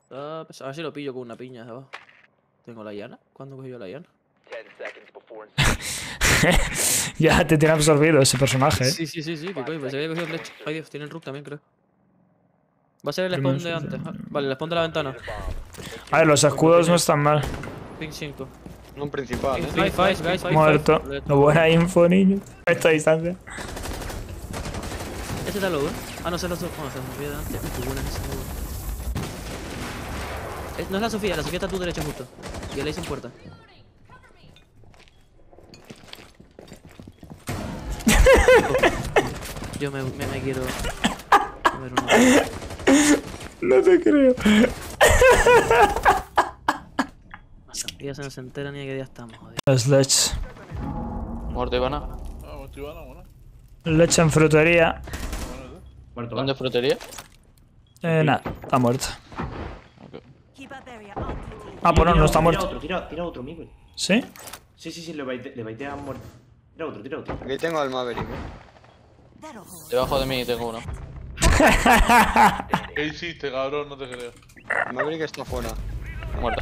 Pues a ver si lo pillo con una piña de abajo. ¿Tengo la llana? ¿Cuándo cogí yo la llana? Ya te tiene absorbido ese personaje, Sí, que coño, pues se había cogido el leche. Ay Dios, tiene el rook también, creo. Va a ser el spawn de antes. Vale, el spawn de la ventana. A ver, los escudos no están mal. Ping 5. Un principal, Guys. Muerto. No buena info, niño. A esta distancia. Este está low, ¿eh? Ah, no, se lo se me olvidó de antes. Qué buena es esa low. No es la Sofía está a tu derecha justo. Y él ahí sin puerta. Yo me quiero comer una. No te creo. La Sofía se nos entera ni a qué día estamos, joder. Sledge. Muerto Ivana. Muerto Ivana, bueno. Leche en frutería. Muerto. ¿Dónde es frutería? Nada, está muerto. Okay. Ah, pues no está muerto. Tira otro, Miguel. ¿Sí? Sí, le baitea muerto. Tira otro. Aquí tengo al Maverick. Debajo de mí tengo uno. ¿Qué hiciste, cabrón? No te creo. El Maverick está fuera. Muerto.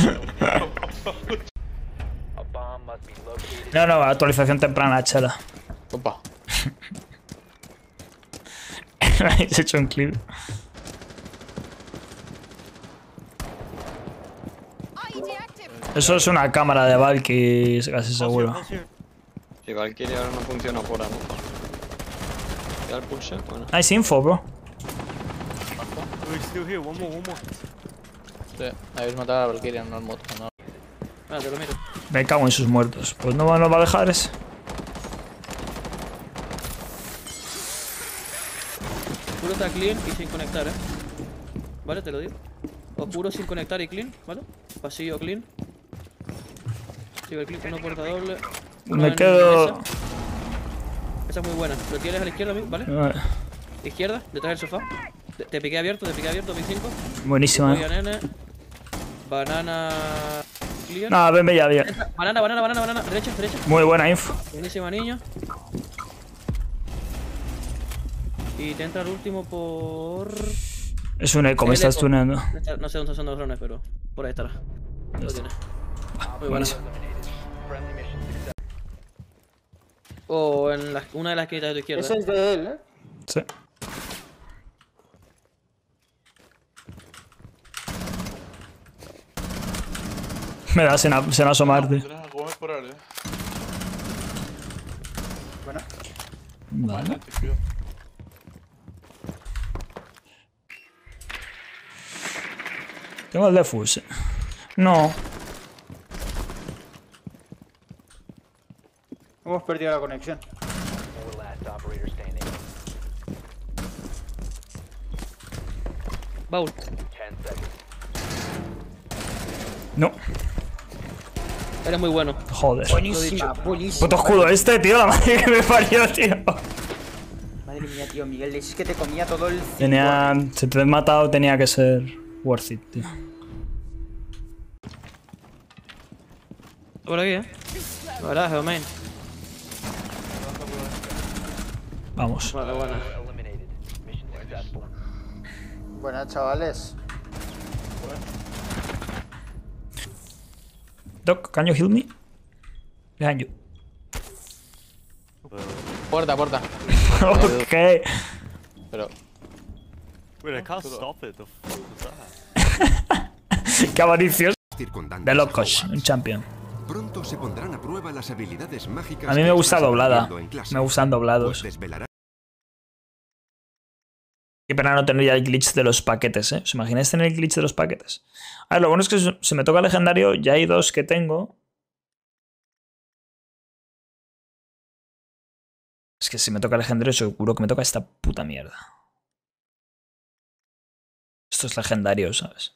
No, actualización temprana, chela. Opa. Habéis hecho un clip. Eso es una cámara de Valky, casi seguro. Si Valkyrie ahora no funciona por ahora, ¿no? ¿Ya el pulse? Bueno. Nice info, bro. Sí, habéis matado a la Valkyria, no al moto. No. Ah, te lo miro. Me cago en sus muertos. Pues no nos va a dejar ese. Puro está clean y sin conectar, Vale, te lo digo. Oscuro sin conectar y clean, ¿vale? Pasillo clean. Sigo el clean, una puerta doble. Me quedo. Esa es muy buena. Lo tienes a la izquierda, ¿vale? Izquierda, detrás del sofá. Te piqué abierto, Ping 5. Buenísima. Voy a nene. Banana. Clear. No, ven, ya. Banana. Derecha. Muy buena info. Buenísima, niño. Y te entra el último por. Es un eco, me estás tuneando. No sé dónde son los drones, pero por ahí estará. Lo tienes. Muy buena. O en una de las esquinitas de tu izquierda. Eso es de él, Sí. Me da sin asomarte. Tienes a comer por área. Bueno. Vale. Tengo el defuse. No. Hemos perdido la conexión. Baúl. No. Eres muy bueno. Joder. Buenísima. Puto escudo este, tío. La madre que me parió, tío. Madre mía, tío, Miguel, es que te comía todo el... Tenía. Si te he matado, tenía que ser worth it, tío. Por aquí, La verdad, Geomain. Vamos. Vale, buena. Buenas, chavales. Doc, can you heal me? Behind you. Puerta. Ok. Pero. Wait, I can't stop it. The fuck was that? Qué avaricioso. circundantes De locos, a un champion. Pronto se pondrán a prueba las habilidades mágicas. A mí me que gusta estás doblada. aprendiendo en clase, Me gustan doblados. pues desvelará- Qué pena no tener ya el glitch de los paquetes, ¿Os imagináis tener el glitch de los paquetes? A ver, lo bueno es que si me toca legendario, ya hay dos que tengo. Es que si me toca legendario, seguro que me toca esta puta mierda. Esto es legendario, ¿sabes?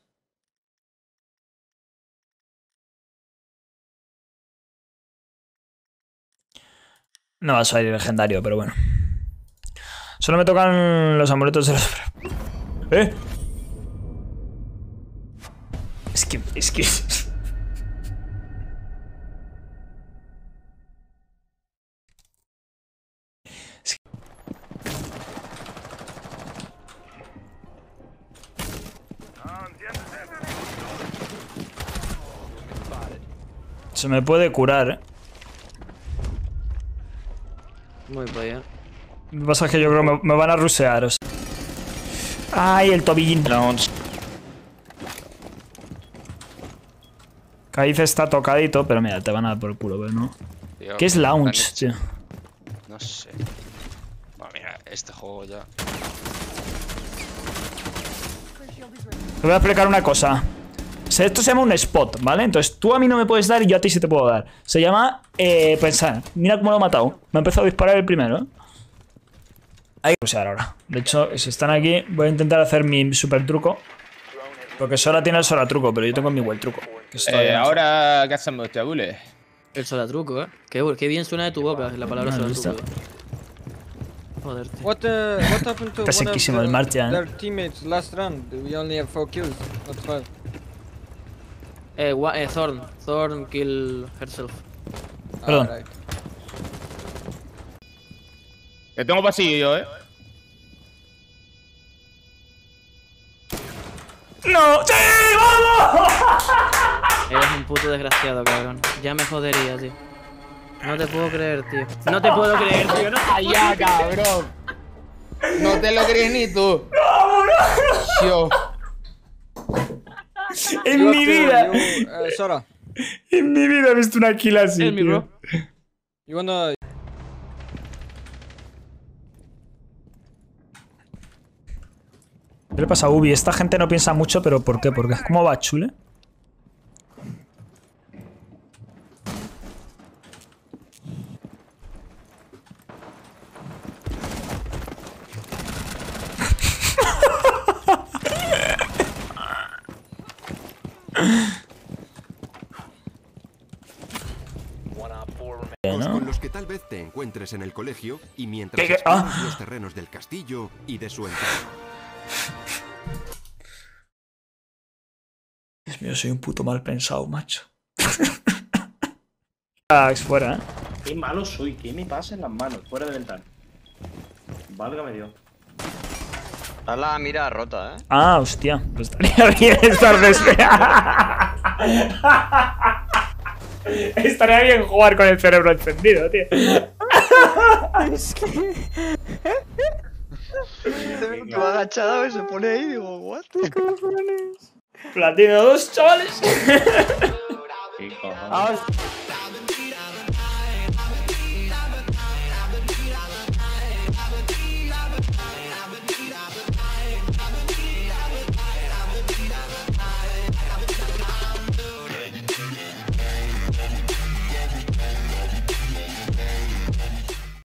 No va a salir legendario, pero bueno. Solo me tocan los amuletos de los... ¡Eh! Es que... Se me puede curar, ¿eh? Voy para allá. Lo que pasa es que yo creo que me van a rusear. O sea. ¡Ay, el tobillín! Kaiz está tocadito, pero mira, te van a dar por el culo, pero no. Tío, ¿Qué es launch, tío? No sé. Bueno, mira, este juego ya. Te voy a explicar una cosa. Esto se llama un spot, ¿vale? Entonces tú a mí no me puedes dar y yo a ti sí te puedo dar. Se llama pensar. Mira cómo lo he matado. Me ha empezado a disparar el primero, ¿eh? Hay que rusear ahora. De hecho, si están aquí, voy a intentar hacer mi super truco. Porque Sora tiene el Sora truco, pero yo tengo mi buen truco. Ahora, ¿qué hacemos, chabules? El solatruco, Qué bien suena de tu boca la palabra solatruco. Joder, tío. What happened to Está sequísimo el Martian. their teammates last round? We only have 4 kills, not 5. Thorn kill herself. Perdón. Alright. Que tengo pasillo, ¡No! ¡Sí! ¡Vamos! Eres un puto desgraciado, cabrón. Ya me jodería, tío. No te puedo creer, tío. No te puedo creer, tío. No te puedo ¡Allá, cabrón! No te lo crees ni tú. Yo. En mi vida. Sora, En mi vida he visto una kill así. Es mi bro. you wanna... ¿Qué le pasa a Ubi? Esta gente no piensa mucho, pero ¿por qué? Porque ¿cómo va, chule? Con los que tal vez te encuentres en el colegio y mientras ¿Qué? exploras los terrenos del castillo y de su entorno. Dios mío, soy un puto mal pensado, macho. Fuera, ¿eh? Qué malo soy, ¿qué me pasa en las manos? Fuera de ventana. Válgame Dios. Está la mira rota, Ah, hostia. Pues estaría bien estar despejado. Estaría bien jugar con el cerebro encendido, tío. Es que... Se va agachado y se pone ahí y digo, what? ¿Qué cojones? Platino 2, chavales. ¿Qué cojones?